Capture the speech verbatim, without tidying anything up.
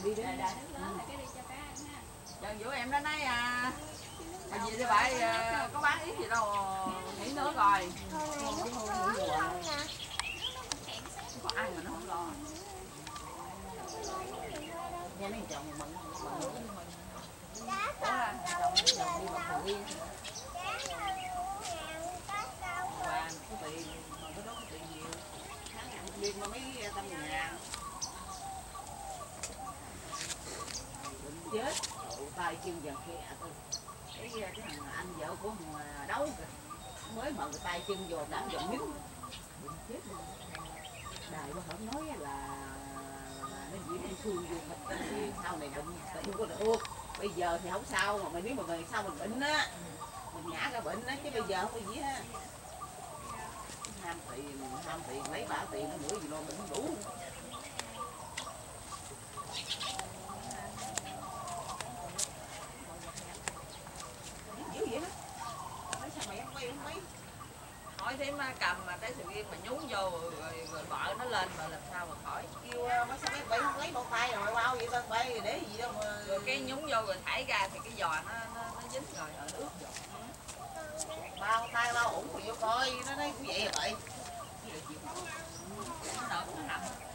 đi đi. Đợi đợi nước lớn là cái đi cho cá ăn ha. Trần Vũ em đến đây à. Tại vì đi bãi có bán ít gì đâu nghỉ nữa rồi. Có ăn mà nó không lo. Nghe mấy chồng mận mận nước thôi. Có là chồng chồng đi bằng đi. Hoàng có tiền, mà cái đó có tiền nhiều. Tháng ăn liên mà mấy trăm ngàn. Chết, tụ tay chân vàng khẽ thôi. Cái, cái thằng anh vợ của thằng đấu kìa, mới mở cái tay chân vô đám giọng nín. Chết luôn. Đài bữa hổm nói là nó bị đi thương vô mặt sau này bệnh bệnh có được. Bây giờ thì không sao mà nếu mà về sau mình bệnh á, mình ngã ra bệnh á chứ bây giờ không có gì á. Ham tiền, ham tiền lấy bả tiền nó nữa gì lo mình không đủ. Dữ vậy đó. Nói sao mày không quay không mấy. Hỏi thêm cầm mà cái sừng riêng mà nhúng vô rồi, rồi, rồi vợ nó lên mà làm sao mà khỏi. Kêu mấy sao mấy bay không lấy bao tay rồi bao vậy tao bay để gì đâu mà. Rồi cái nhúng vô rồi thải ra thì cái giò nó nó, nó dính rồi ở nước rồi. Bao tay bao ủng rồi vô coi nó nói như vậy vậy. Nó nở cũng nằm.